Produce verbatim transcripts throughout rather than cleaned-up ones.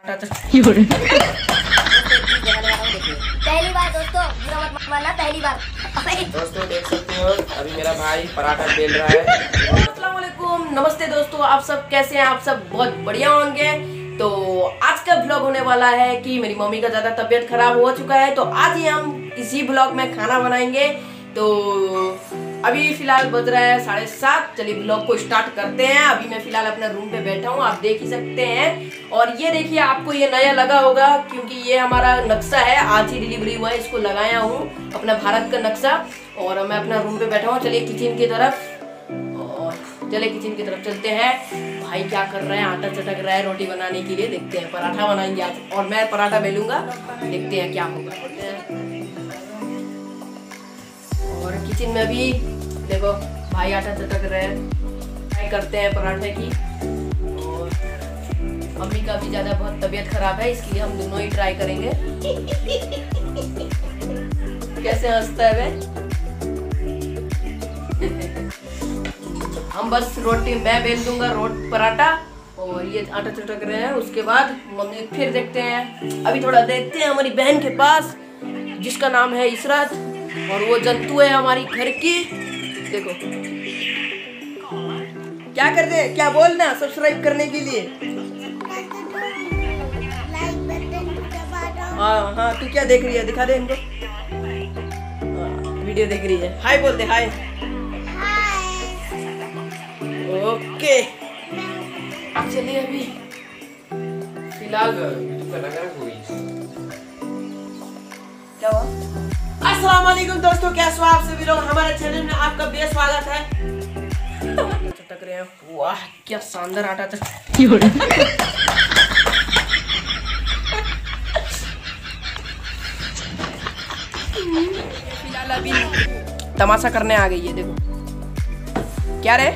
पहली बार दोस्तों, बुरा मत मानना, पहली बार। दोस्तों देख सकते हो अभी मेरा भाई पराठा बेल रहा है। अस्सलाम वालेकुम, नमस्ते दोस्तों, आप सब कैसे हैं? आप सब बहुत बढ़िया होंगे। तो आज का ब्लॉग होने वाला है कि मेरी मम्मी का ज़्यादा तबीयत खराब हो चुका है, तो आज ही हम इसी ब्लॉग में खाना बनाएंगे। तो अभी फिलहाल बज रहा है साढ़े सात। चलिए ब्लॉग को स्टार्ट करते हैं। अभी मैं फिलहाल अपने रूम पे बैठा हूँ, आप देख ही सकते हैं। और ये देखिए, आपको ये नया लगा होगा क्योंकि ये हमारा नक्शा है, आज ही डिलीवरी हुआ है, इसको लगाया हूँ अपना भारत का नक्शा। और मैं अपना रूम पे बैठा हूँ। चलिए किचन की तरफ और चलिए किचन की तरफ चलते हैं। भाई क्या कर रहे हैं? आटा चटक रहा है रोटी बनाने के लिए। देखते हैं, पराठा बनाएंगे आज और मैं पराठा बेलूंगा। देखते हैं क्या होगा। और किचन में भी देखो भाई आटा चटक रहे हैं, ट्राई करते हैं पराठे की। और मम्मी का भी ज़्यादा बहुत तबीयत खराब है, इसलिए हम दोनों ही ट्राई करेंगे। कैसे हंसता है वे? हम बस रोटी मैं बेल दूंगा, रोट पराठा, और ये आटा चटक रहे हैं। उसके बाद मम्मी फिर देखते हैं। अभी थोड़ा देखते हैं हमारी बहन के पास, जिसका नाम है इशरत, और वो जंतु है हमारी घर की। देखो क्या कर रहे हैं, क्या बोलना सब्सक्राइब करने के लिए। हाँ हाँ, तू क्या देख रही है? दिखा दे इनको। वीडियो देख रही है। हाय बोल दे, हाय। ओके चलिए अभी फिलहाल क्या हुआ? अस्सलाम वालेकुम दोस्तों, कैसे हो आप सभी लोग? हमारे चैनल में आपका बेहद स्वागत है। चटक रहे हैं, वाह क्या शानदार आटा था। फिलहाल अभी तमाशा करने आ गई है। देखो क्या रे,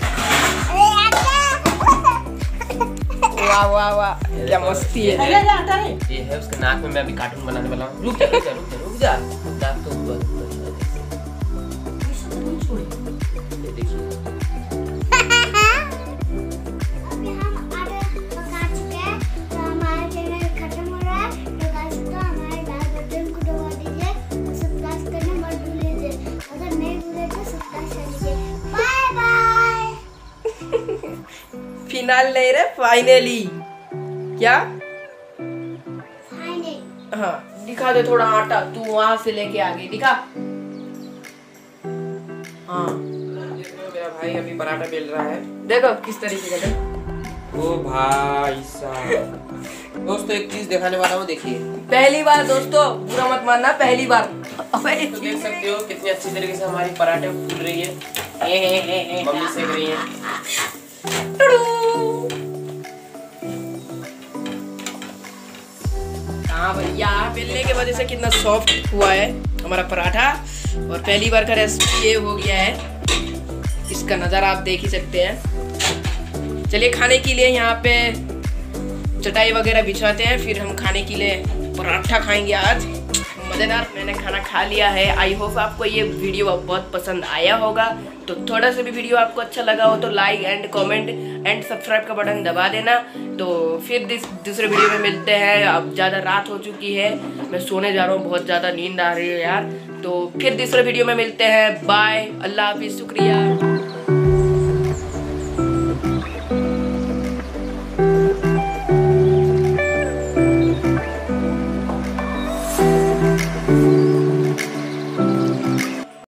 वाह वाह वाह क्या मस्ती है। ये है उसके नाक में, मैं अभी कार्टून बनाने वाला हूँ। रुक जा रुक जा रुक जा रुक जा, दांत तो ऊपर छोड़। ये देखिए अभी हम आटा पका चुके हैं, तो हमारा चैनल खत्म हो रहा है। तो गाइस तो हमारे लाल बटन को दबा दीजिए, सब्सक्राइब करना मत भूलिए। अगर नहीं भूले तो सब्सक्राइब कर लीजिए। Bye bye. फिनाल नहीं रे, फाइनली। क्या फाइनली? हाँ दिखा दे थोड़ा आटा, तू वहां से लेके आ गई, दिखा। हाँ मेरा भाई अभी पराठा बेल रहा है, देखो किस तरीके का। ओ भाई साहब, दोस्तों एक चीज दिखाने वाला हूँ, देखिए। पहली बार दोस्तों, बुरा मत मानना, पहली बार। तो देख सकते हो कितनी अच्छी तरीके से हमारी पराठे फूल रही है, मम्मी सेक रही है। हाँ भैया, बेलने के वजह से कितना सॉफ्ट हुआ है हमारा पराठा। और पहली बार का रेसिपी ये हो गया है, इसका नज़ारा आप देख ही सकते हैं। चलिए खाने के लिए यहाँ पे चटाई वगैरह बिछाते हैं, फिर हम खाने के लिए पराठा खाएंगे आज। मज़ेदार मैंने खाना खा लिया है। आई होप आपको ये वीडियो बहुत पसंद आया होगा। तो थोड़ा सा भी वीडियो आपको अच्छा लगा हो तो like and comment and subscribe का बटन दबा देना। तो फिर दूसरे वीडियो में मिलते हैं। अब ज़्यादा रात हो चुकी है, मैं सोने जा रहा हूँ, बहुत ज़्यादा नींद आ रही है यार। तो फिर दूसरे वीडियो में मिलते हैं। बाय, अल्लाह हाफिज़, शुक्रिया।